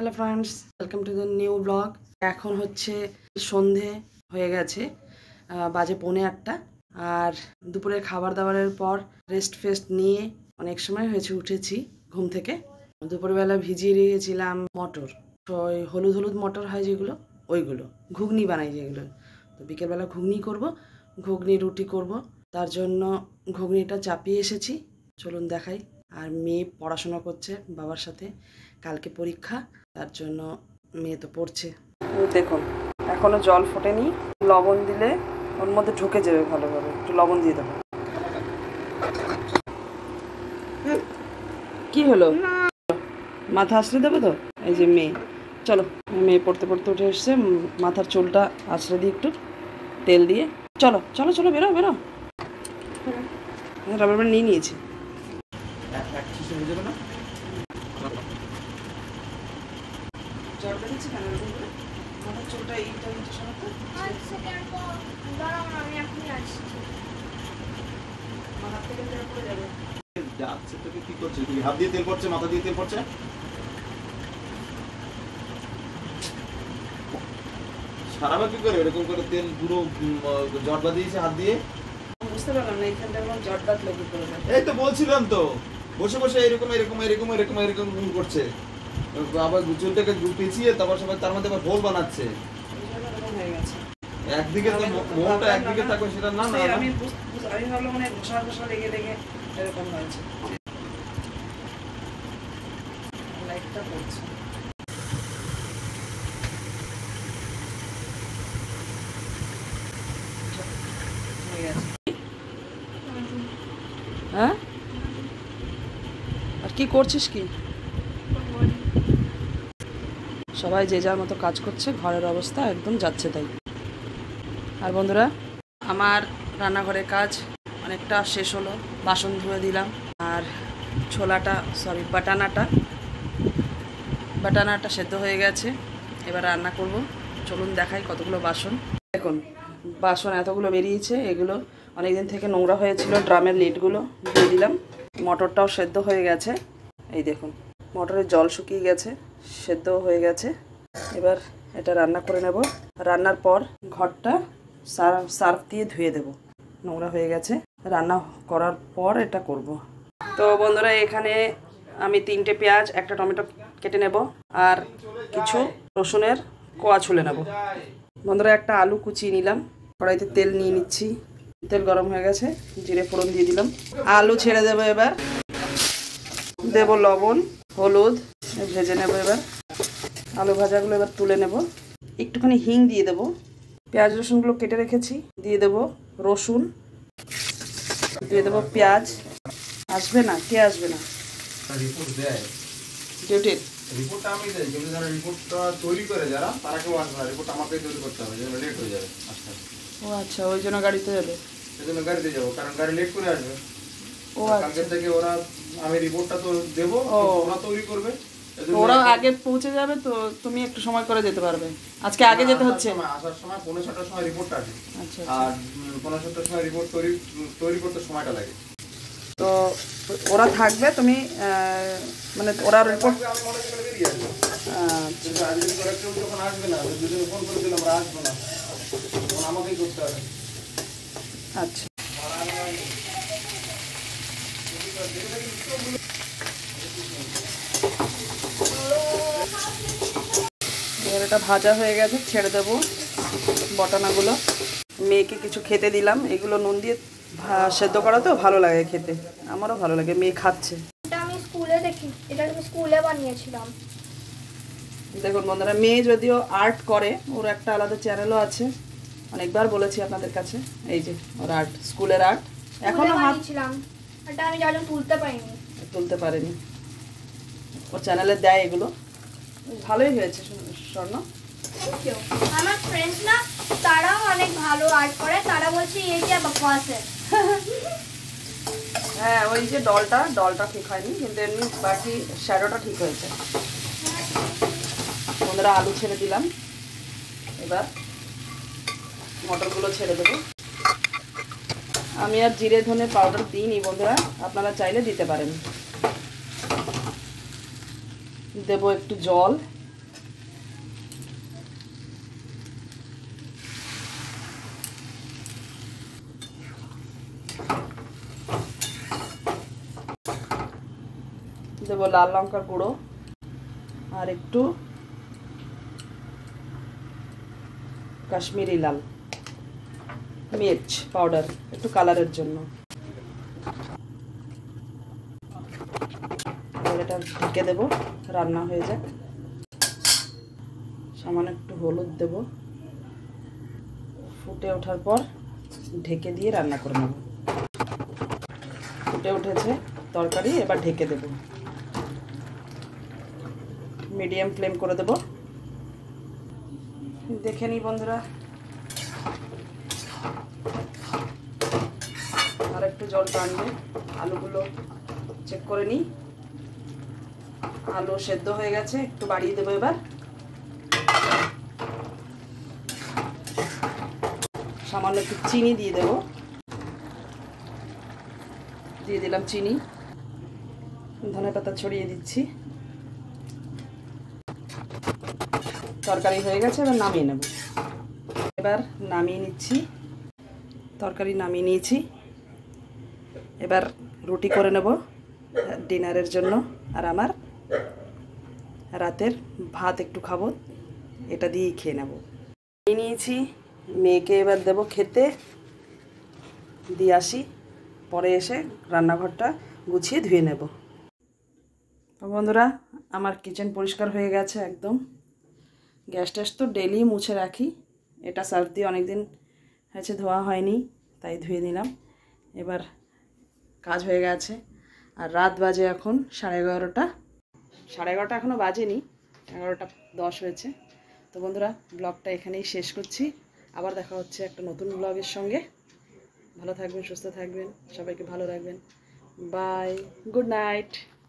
Hello friends, welcome to the new blog. এখন হচ্ছে সন্ধে হয়ে গেছে, বাজে 7:45। আর দুপুরের খাবার দাবারের পর রেস্ট নিয়ে অনেক সময় হয়েছে উঠেছি ঘুম থেকে। দুপুরবেলা ভিজিয়ে রেখেছিলাম মটর, ওই হলুদ হলুদ মটর হয় যেগুলো, ওইগুলো ঘুগনি বানাই যেগুলো। তো বিকেলবেলা ঘুগনি করব, ঘুগনি রুটি করব। তার জন্য ঘুগনিটা চাপিয়ে এসেছি, চলুন দেখাই। আর মেয়ে পড়াশোনা করছে বাবার সাথে, কালকে পরীক্ষা, তার জন্য মেয়ে তো পড়ছে। দেখুন এখনো জল ফোটেনি, লবণ দিলে ওর মধ্যে ঢুকে যাবে ভালোভাবে, একটু লবণ দিয়ে দেবো। কি হলো, মাথা আছড়ে দেবে তো? এই যে মেয়ে, চলো। মেয়ে পড়তে পড়তে উঠে এসছে, মাথার চুলটা আছড়ে দিই একটু তেল দিয়ে। চলো চলো চলো, বেরো বেরো। রাবার ব্যান্ড নিয়ে নিয়েছি। জ্বর বেড়েছে কেন মাথার চুলটা এইটা হচ্ছে সরাতে? মাথার থেকে তেল পড়ে যাবে। যাচ্ছে তোকে কি করছে? তুই হাত দিয়ে তেল পড়ছে, মাথা দিয়ে তেল পড়ছে। সারাবা কি করে এরকম করে তেল পুরো জট বাঁধিয়েছে হাত দিয়ে? বুঝতে পারলাম না এখানটা আমার জট বাঁধলো কি করে। এই তো বলছিলাম তো, বসে বসে এরকম এরকম এরকম এরকম এরকম করছে, আবার চুলটাকে পেঁচিয়ে তারপর সবাই তার মধ্যে আবার হোল বানাচ্ছে। একদিকে তো মোহটা একদিকে থাকবে, সেটা না না আমি ভাবলাম মানে ঘষা ঘষা লেগে লেগে এরকম হয়েছে। লাইটটা পড়ছে। হ্যাঁ, আর কি করছিস কি? সবাই যে যার মতো কাজ করছে, ঘরের অবস্থা একদম যাচ্ছে তাই। আর বন্ধুরা, আমার রান্নাঘরের কাজ অনেকটা শেষ হলো, বাসন ধুয়ে দিলাম। আর বাটানাটা সেদ্ধ হয়ে গেছে, এবার রান্না করব। চলুন দেখাই কতগুলো বাসন। দেখুন বাসন এতগুলো বেরিয়েছে, এগুলো অনেকদিন থেকে নোংরা হয়েছিল, ড্রামের লিডগুলো দিয়ে দিলাম। মটরটাও সেদ্ধ হয়ে গেছে, এই দেখুন মটরের জল শুকিয়ে গেছে, সেদ্ধও হয়ে গেছে। এবার এটা রান্না করে নেব। রান্নার পর ঘরটা সার্ফ দিয়ে ধুয়ে দেব, নোংরা হয়ে গেছে। রান্না করার পর এটা করব। তো বন্ধুরা, এখানে আমি 3টে পেঁয়াজ, একটা টমেটো কেটে নেব, আর কিছু রসুনের কোয়া ছুলে নেব। বন্ধুরা, একটা আলু কুচিয়ে নিলাম, কড়াইতে তেল নিয়ে নিচ্ছি। তেল গরম হয়ে গেছে, জিরে ফোড়ন দিয়ে দিলাম। আলু ছেড়ে দেবো, এবার দেব লবণ হলুদ, ভেজে নেব। এবার আলু ভাজাগুলো এবার তুলে নেব, একটুখানি হিং দিয়ে দেবো। পেঁয়াজ রসুনগুলো কেটে রেখেছি, দিয়ে দেব রসুন, দিয়ে দেবো পেঁয়াজ। আসবে না, কে আসবে না? রিপোর্ট দেয় ডিউটির রিপোর্টটা আমি দেয়, যদি যারা রিপোর্টটা তৈরি করে যারা, তারা কেউ আসবে না। রিপোর্ট আমাকেই তৈরি করতে হবে, যেন লেট হয়ে যাবে আস্তে আস্তে। ও আচ্ছা, ওই জন্য গাড়িতে যাবে। সেই জন্য গাড়িতে যাবো, কারণ গাড়ি লেট করে আসবে। ও কালকে থেকে ওরা, আমি রিপোর্টটা তো দেবো, ওরা তৈরি করবে। ওরা আগে পৌঁছে যাবে, তো তুমি একটু সময় করে যেতে পারবে। আজকে আগে যেতে হচ্ছে। আসার সময় 5:45টার সময় রিপোর্টটা আসে। আচ্ছা, আর 5:45টার সময় রিপোর্ট তৈরি করতে সময়টা লাগে। তো ওরা থাকবে, তুমি মানে ওরা রিপোর্ট আমি মনে করে বেরিয়ে আসবো। কিন্তু আজ যদি করে কেউ যখন আসবে না, দুজনে ফোন করে দিলাম আমরা আসবো না, তখন আমাকেই করতে হবে। আচ্ছা, এবার এটা ভাজা হয়ে গেছে, ছেড়ে দেবো বটানাগুলো। মেয়েকে কিছু খেতে দিলাম, এগুলো নুন দিয়ে সেদ্ধ করা তো ভালো লাগে খেতে, আমারও ভালো লাগে। মেয়ে খাচ্ছে। এটা আমি স্কুলে দেখি, এটা আমি স্কুলে বানিয়েছিলাম। দেখুন বন্ধুরা, মেয়ে যদিও আর্ট করে, ওর একটা আলাদা চ্যানেলও আছে, অনেকবার বলেছি আপনাদের কাছে। এই যে ওর আর্ট, স্কুলের আর্ট, এখনো বানিয়েছিলাম, এটা আমি জানি তুলতে পারিনি। ওর চ্যানেলে দেয় এগুলো, ভালোই হয়েছে স্বর্ণ। আমার ফ্রেন্ডস না, তারাও অনেক ভালো আর্ট করে, তারা বলছে এই যে বকওয়াস है। হ্যাঁ, ওই যে ডলটা ঠিক হয়নি, কিন্তু এমনি বাকি শ্যাডোটা ঠিক হয়েছে। বন্ধুরা, আলু ছেড়ে দিলাম, এবার মটরগুলো ছেড়ে দেবো। আমি আর জিরে ধনে পাউডার দিইনি বন্ধুরা, আপনারা চাইলে দিতে পারেন। দেবো একটু জল, দেবো লাল লঙ্কার গুঁড়ো আর একটু কাশ্মীরি লাল মির্চ পাউডার একটু কালারের জন্য। এবার এটা ঢেকে দেবো, রান্না হয়ে যাক। সামান্য একটু হলুদ দেব, ফুটে ওঠার পর ঢেকে দিয়ে রান্না করে নেব। ফুটে উঠেছে তরকারি, এবার ঢেকে দেব, মিডিয়াম ফ্লেম করে দেব। দেখে নিই বন্ধুরা, আর একটু জল টানবে। আলুগুলো চেক করে নিই, আলু সেদ্ধ হয়ে গেছে, একটু বাড়িয়ে দেবো। এবার সামান্য একটু চিনি দিয়ে দেবো, দিয়ে দিলাম চিনি, ধনেপাতা ছড়িয়ে দিচ্ছি। তরকারি হয়ে গেছে, এবার নামিয়ে নেব। এবার নামিয়ে নিচ্ছি, তরকারি নামিয়ে নিয়েছি। এবার রুটি করে নেব ডিনারের জন্য, আর আমার রাতের ভাত একটু খাবো, এটা দিয়েই খেয়ে নেব। নিয়েছি, মেয়েকে এবার দেব খেতে, দিয়ে আসি, পরে এসে রান্নাঘরটা গুছিয়ে ধুয়ে নেব। তো বন্ধুরা, আমার কিচেন পরিষ্কার হয়ে গেছে একদম। গ্যাস ট্যাস তো ডেলি মুছে রাখি, এটা সার্ফ দিয়ে অনেক দিন হয়েছে ধোয়া হয়নি, তাই ধুয়ে নিলাম। এবার কাজ হয়ে গেছে। আর রাত বাজে এখন 11:30। 11:30 এখনও বাজেনি, 11:10 হয়েছে। তো বন্ধুরা, ব্লগটা এখানেই শেষ করছি। আবার দেখা হচ্ছে একটা নতুন ব্লগের সঙ্গে। ভালো থাকবেন, সুস্থ থাকবেন, সবাইকে ভালো রাখবেন। Bye, good night.